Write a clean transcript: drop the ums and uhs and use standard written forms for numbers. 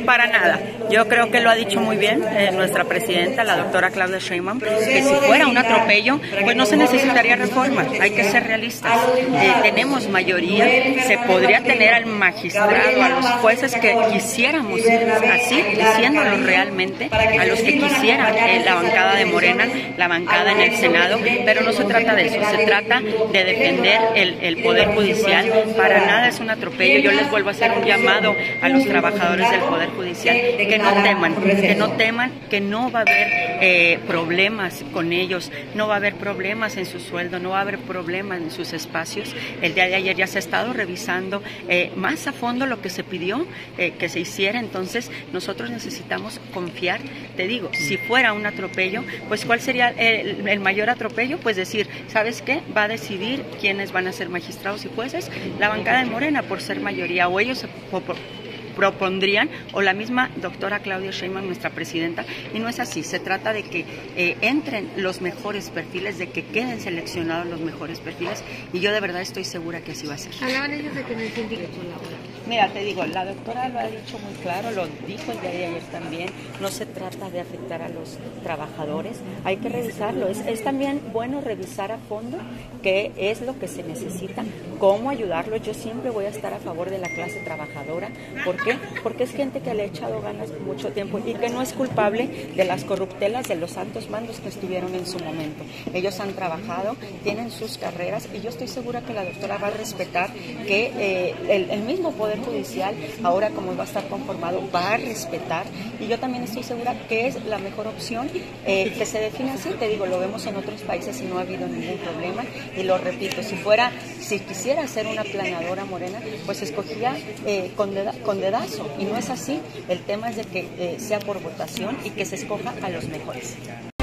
Para nada. Yo creo que lo ha dicho muy bien nuestra presidenta, la doctora Claudia Sheinbaum, que si fuera un atropello, pues no se necesitaría reforma. Hay que ser realistas. Tenemos mayoría, se podría tener al magistrado, a los jueces que quisiéramos, así, diciéndolo realmente, a los que quisieran la bancada de Morena, la bancada en el Senado, pero no se trata de eso, se trata de defender el Poder Judicial. Para nada es un atropello. Yo les vuelvo a hacer un llamado a los trabajadores del Poder Judicial, que no teman, que no va a haber problemas con ellos, no va a haber problemas en su sueldo, no va a haber problemas en sus espacios. El día de ayer ya se ha estado revisando más a fondo lo que se pidió que se hiciera, entonces nosotros necesitamos confiar. Te digo, si fuera un atropello, pues ¿cuál sería el mayor atropello? Pues decir, ¿sabes qué? Va a decidir quiénes van a ser magistrados y jueces la bancada de Morena por ser mayoría, o ellos propondrían, o la misma doctora Claudia Sheinbaum, nuestra presidenta, y no es así. Se trata de que entren los mejores perfiles, de que queden seleccionados los mejores perfiles, y yo de verdad estoy segura que así va a ser. Hablaban ellos de que no es indirecto laboral. Mira, te digo, la doctora lo ha dicho muy claro, lo dijo el día de ayer también, no se trata de afectar a los trabajadores, hay que revisarlo, es también bueno revisar a fondo qué es lo que se necesita, cómo ayudarlos. Yo siempre voy a estar a favor de la clase trabajadora. ¿Por qué? Porque es gente que le ha echado ganas mucho tiempo y que no es culpable de las corruptelas de los altos mandos que estuvieron en su momento. Ellos han trabajado, tienen sus carreras, y yo estoy segura que la doctora va a respetar que el mismo Poder Judicial, ahora como va a estar conformado, va a respetar, y yo también estoy segura que es la mejor opción que se define así. Te digo, lo vemos en otros países y no ha habido ningún problema, y lo repito, si quisiera hacer una planadora Morena, pues escogía con dedazo, y no es así. El tema es de que sea por votación y que se escoja a los mejores.